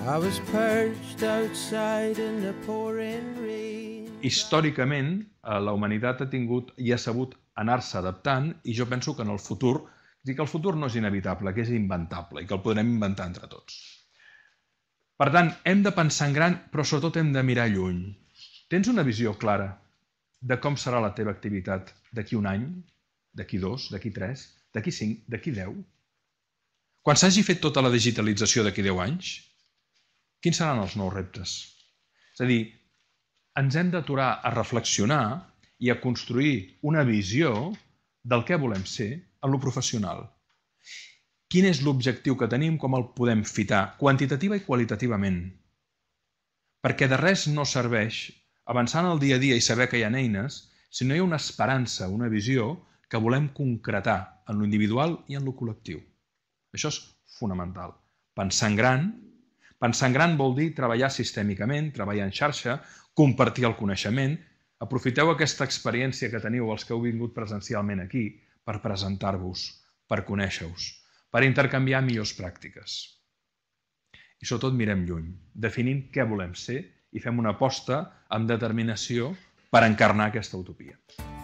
I was perched outside in the pouring rain. Històricament, la humanitat ha tingut i ha sabut anar-se adaptant i jo penso que en el futur, que el futur no és inevitable, que és inventable i que el podrem inventar entre tots. Per tant, hem de pensar en gran, però sobretot hem de mirar lluny. Tens una visió clara de com serà la teva activitat d'aquí un any, d'aquí 2, d'aquí 3, d'aquí 5, d'aquí 10? Quan s'hagi fet tota la digitalització d'aquí 10 anys, quins seran els nous reptes? És a dir, ens hem d'aturar a reflexionar i a construir una visió del que volem ser en lo professional. Quin és l'objectiu que tenim, com el podem fitar, quantitativa i qualitativament? Perquè de res no serveix avançar en el dia a dia i saber que hi ha eines si no hi ha una esperança, una visió que volem concretar en lo individual i en lo col·lectiu. Això és fonamental. Pensar en gran. Pensar en gran vol dir treballar sistèmicament, treballar en xarxa, compartir el coneixement. Aprofiteu aquesta experiència que teniu els que heu vingut presencialment aquí per presentar-vos, per conèixer-vos, per intercanviar millors pràctiques. I sobretot mirem lluny, definint què volem ser i fem una aposta amb determinació per encarnar aquesta utopia.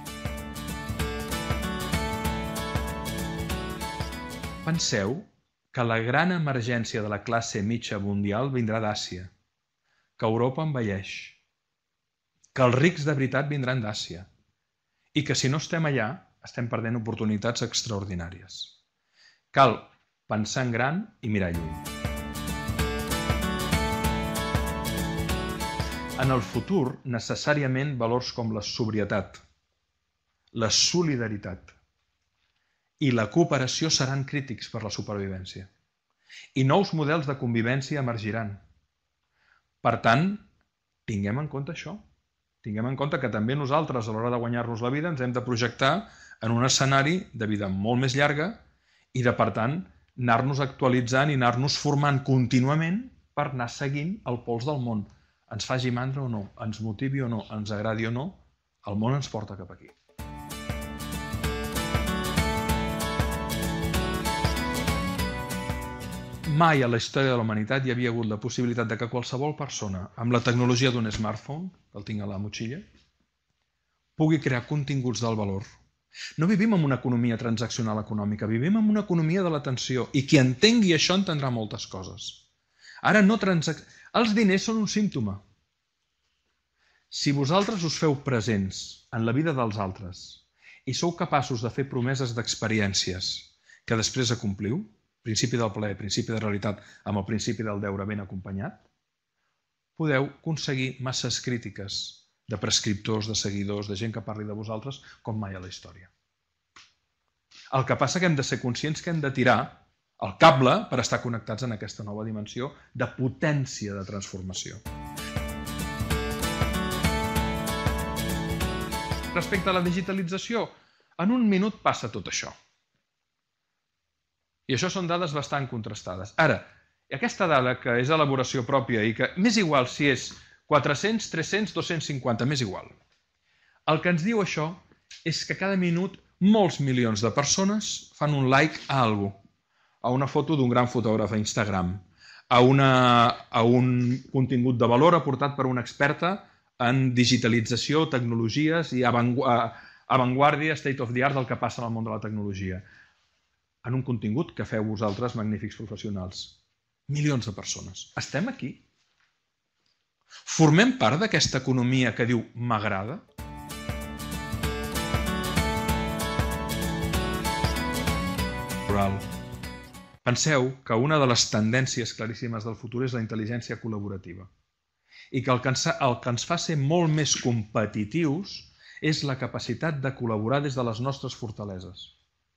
Penseu que la gran emergència de la classe mitja mundial vindrà d'Àsia, que Europa envelleix, que els rics de veritat vindran d'Àsia i que si no estem allà estem perdent oportunitats extraordinàries. Cal pensar en gran i mirar lluny. En el futur, necessàriament valors com la sobrietat, la solidaritat i la cooperació seran crítics per la supervivència. I nous models de convivència emergiran. Per tant, tinguem en compte això. Tinguem en compte que també nosaltres, a l'hora de guanyar-nos la vida, ens hem de projectar en un escenari de vida molt més llarga i de, per tant, anar-nos actualitzant i anar-nos formant contínuament per anar seguint el pols del món. Ens faci mandra o no, ens motivi o no, ens agradi o no, el món ens porta cap aquí. Mai a la història de la humanitat hi havia hagut la possibilitat de que qualsevol persona, amb la tecnologia d'un smartphone, que el tinc a la motxilla, pugui crear continguts d'alt valor. No vivim en una economia transaccional econòmica, vivim en una economia de l'atenció i qui entengui això entendrà moltes coses. Ara no els diners són un símptoma. Si vosaltres us feu presents en la vida dels altres i sou capaços de fer promeses d'experiències que després acompliu, principi del plaer, principi de realitat, amb el principi del deure ben acompanyat, podeu aconseguir masses crítiques de prescriptors, de seguidors, de gent que parli de vosaltres, com mai a la història. El que passa que hem de ser conscients que hem de tirar el cable per estar connectats en aquesta nova dimensió de potència de transformació. Respecte a la digitalització, en un minut passa tot això. I això són dades bastant contrastades. Ara, aquesta dada, que és elaboració pròpia i que m'és igual si és 400, 300, 250, m'és igual. El que ens diu això és que cada minut molts milions de persones fan un like a alguna cosa, a una foto d'un gran fotògraf a Instagram, a un contingut de valor aportat per una experta en digitalització, tecnologies i avantguàrdia, state of the art del que passa en el món de la tecnologia. En un contingut que feu vosaltres, magnífics professionals. Milions de persones. Estem aquí? Formem part d'aquesta economia que diu m'agrada? Penseu que una de les tendències claríssimes del futur és la intel·ligència col·laborativa i que el que ens fa ser molt més competitius és la capacitat de col·laborar des de les nostres fortaleses.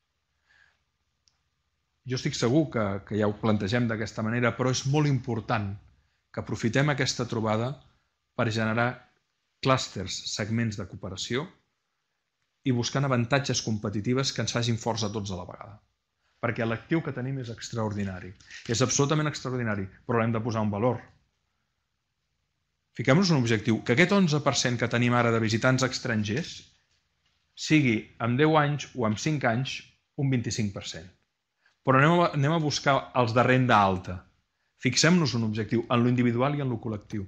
Jo estic segur que ja ho plantegem d'aquesta manera, però és molt important que aprofitem aquesta trobada per generar clústers, segments de cooperació i buscant avantatges competitives que ens facin forts a tots a la vegada. Perquè l'actiu que tenim és extraordinari. És absolutament extraordinari, però l'hem de posar en valor. Fiquem-nos un objectiu, que aquest 11% que tenim ara de visitants estrangers sigui en 10 anys o en 5 anys un 25%. Però anem a buscar els de renda alta. Fixem-nos un objectiu en lo individual i en lo col·lectiu.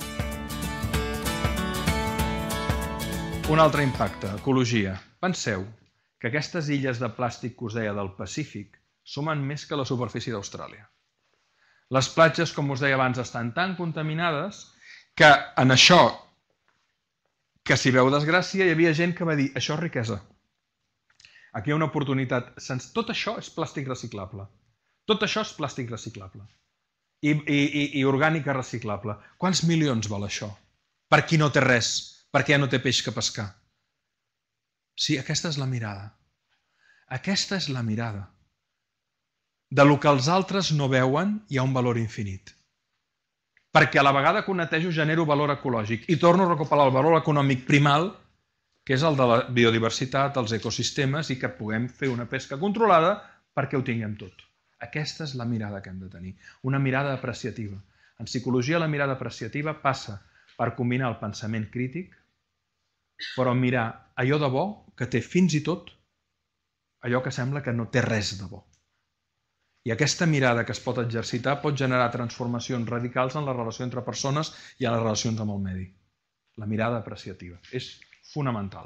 Un altre impacte, ecologia. Penseu que aquestes illes de plàstic que us deia del Pacífic sumen més que la superfície d'Austràlia. Les platges, com us deia abans, estan tan contaminades que en això, que si veu desgràcia, hi havia gent que va dir això és riquesa. Aquí hi ha una oportunitat. Tot això és plàstic reciclable. Tot això és plàstic reciclable. I orgànica reciclable. Quants milions val això? Per qui no té res? Perquè ja no té peix que pescar. Sí, aquesta és la mirada. Aquesta és la mirada. De lo que els altres no veuen hi ha un valor infinit. Perquè a la vegada que ho netejo genero valor ecològic i torno a recuperar el valor econòmic primal, que és el de la biodiversitat, els ecosistemes i que puguem fer una pesca controlada perquè ho tinguem tot. Aquesta és la mirada que hem de tenir. Una mirada apreciativa. En psicologia la mirada apreciativa passa per combinar el pensament crític, però mirar allò de bo que té fins i tot allò que sembla que no té res de bo. I aquesta mirada que es pot exercitar pot generar transformacions radicals en la relació entre persones i en les relacions amb el medi. La mirada apreciativa. És fonamental.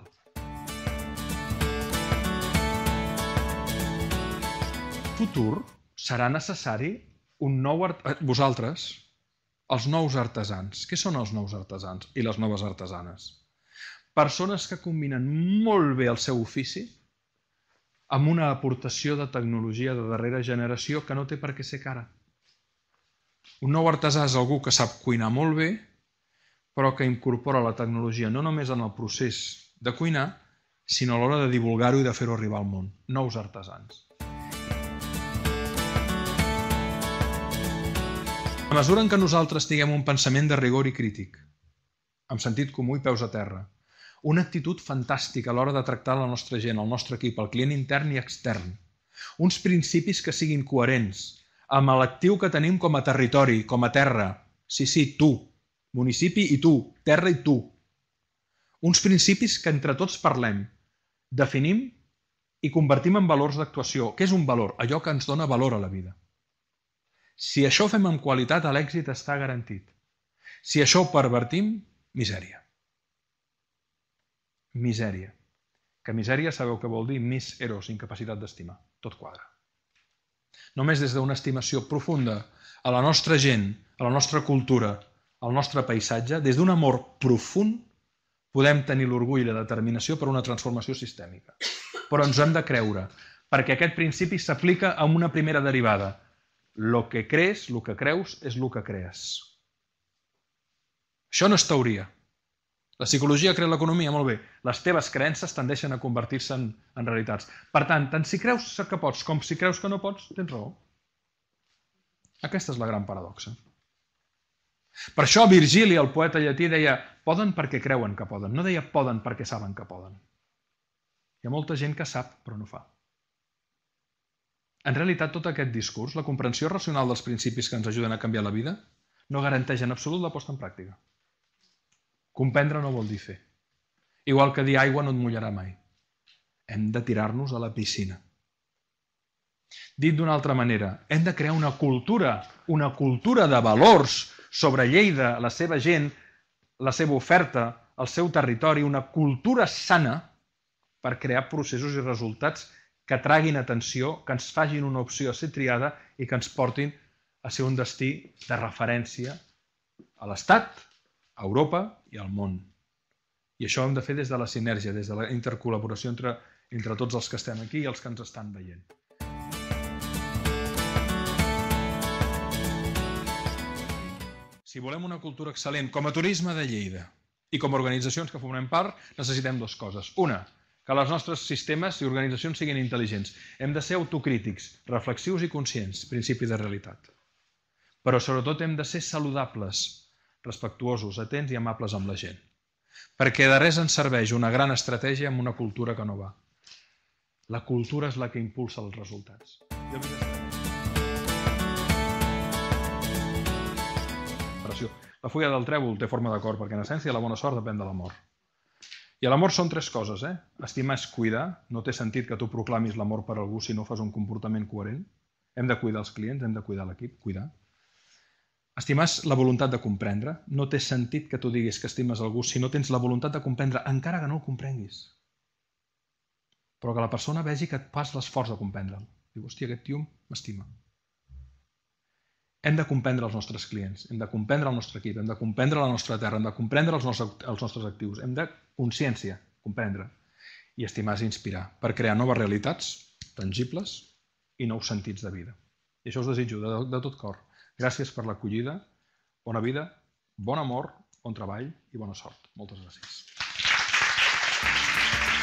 Futur serà necessari un nou... Vosaltres, els nous artesans. Què són els nous artesans i les noves artesanes? Persones que combinen molt bé el seu ofici amb una aportació de tecnologia de darrera generació que no té per què ser cara. Un nou artesà és algú que sap cuinar molt bé, però que incorpora la tecnologia no només en el procés de cuinar, sinó a l'hora de divulgar-ho i de fer-ho arribar al món. Nous artesans. A mesura en què nosaltres tinguem un pensament de rigor i crític, amb sentit comú i peus a terra, una actitud fantàstica a l'hora de tractar la nostra gent, el nostre equip, el client intern i extern, uns principis que siguin coherents amb l'actiu que tenim com a territori, com a terra, sí, tu, municipi i tu, terra i tu, uns principis que entre tots parlem, definim i convertim en valors d'actuació. Què és un valor? Allò que ens dona valor a la vida. Si això ho fem amb qualitat, l'èxit està garantit. Si això ho pervertim, misèria. Misèria. Que misèria sabeu què vol dir? Mis eros, incapacitat d'estimar. Tot quadra. Només des d'una estimació profunda a la nostra gent, a la nostra cultura, al nostre paisatge, des d'un amor profund, podem tenir l'orgull i la determinació per una transformació sistèmica. Però ens ho hem de creure, perquè aquest principi s'aplica a una primera derivada. Lo que crees, lo que creus, és lo que crees. Això no és teoria. La psicologia crea l'economia, molt bé. Les teves creences tendeixen a convertir-se en realitats. Per tant, tant si creus que pots com si creus que no pots, tens raó. Aquesta és la gran paradoxa. Per això Virgili, el poeta llatí, deia poden perquè creuen que poden. No deia poden perquè saben que poden. Hi ha molta gent que sap, però no fa. En realitat, tot aquest discurs, la comprensió racional dels principis que ens ajuden a canviar la vida, no garanteix en absolut la posta en pràctica. Comprendre no vol dir fer. Igual que dir aigua no et mullarà mai. Hem de tirar-nos a la piscina. Dit d'una altra manera, hem de crear una cultura de valors sobre Lleida, la seva gent, la seva oferta, el seu territori, una cultura sana per crear processos i resultats que traguin atenció, que ens facin una opció a ser triada i que ens portin a ser un destí de referència a l'Estat, a Europa i al món. I això ho hem de fer des de la sinergia, des de la intercol·laboració entre tots els que estem aquí i els que ens estan veient. Si volem una cultura excel·lent com a turisme de Lleida i com a organitzacions que formem part, necessitem dues coses. Una, que els nostres sistemes i organitzacions siguin intel·ligents. Hem de ser autocrítics, reflexius i conscients, principi de realitat. Però sobretot hem de ser saludables, respectuosos, atents i amables amb la gent. Perquè de res ens serveix una gran estratègia amb una cultura que no va. La cultura és la que impulsa els resultats. La fulla del trèvol té forma de cor, perquè en essència la bona sort depèn de l'amor. I l'amor són tres coses. Estimar és cuidar. No té sentit que tu proclamis l'amor per algú si no fas un comportament coherent. Hem de cuidar els clients, hem de cuidar l'equip, cuidar. Estimar és la voluntat de comprendre. No té sentit que tu diguis que estimes algú si no tens la voluntat de comprendre, encara que no el comprenguis. Però que la persona vegi que et fas l'esforç de comprendre'l. Diu, hòstia, aquest tio m'estima. Hem de comprendre els nostres clients, hem de comprendre el nostre equip, hem de comprendre la nostra terra, hem de comprendre els nostres actius, hem de consciència, comprendre. I estimar és inspirar, per crear noves realitats tangibles i nous sentits de vida. I això us desitjo de tot cor. Gràcies per l'acollida, bona vida, bon amor, bon treball i bona sort. Moltes gràcies.